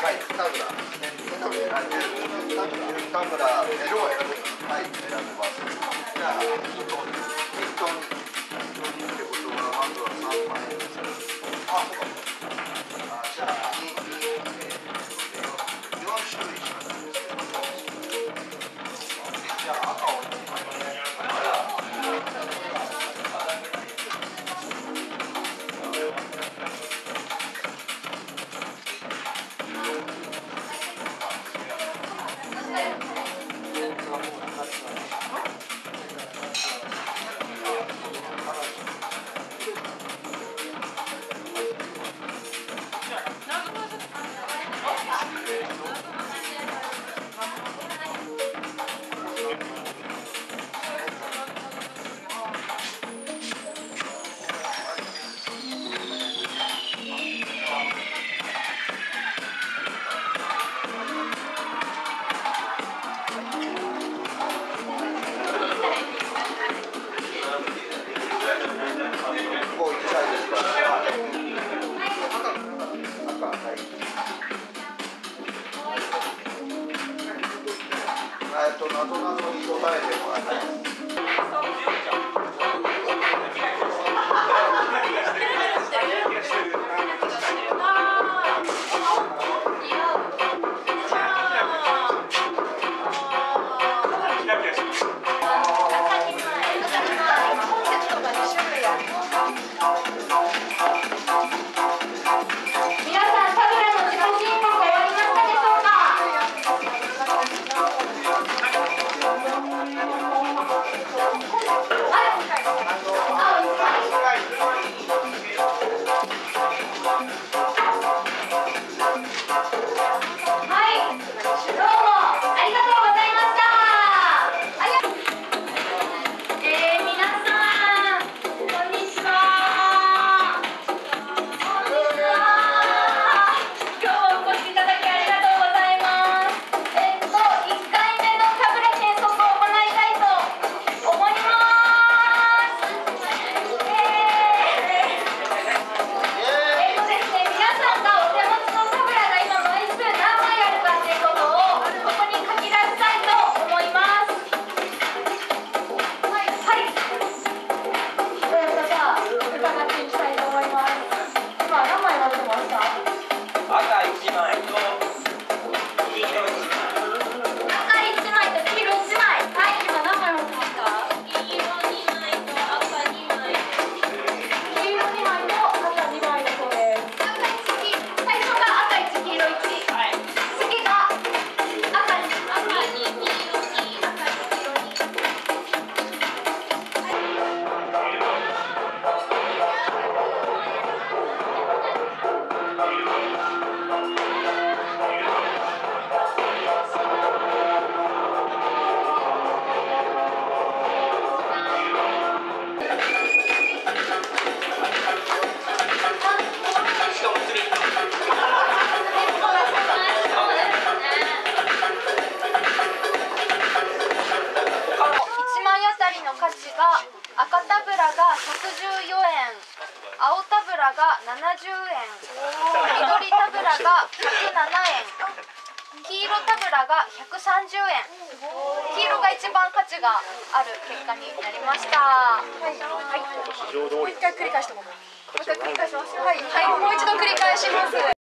はい、2グラ。2グラ、量は選べます。はい、選べます。じゃあ、均等に。均等にってことは、まずは3枚です。あ、そうか。じゃあ、4種類しかないですけど。じゃあ、赤を1枚。なぞなぞに答えてもらいます。 価値が赤タブラが114円、青タブラが70円、緑タブラが107円、黄色タブラが130円。黄色が一番価値がある結果になりました。はい。 市場通り。 もう一回繰り返しても。もう一回繰り返します。はい、もう一度繰り返します。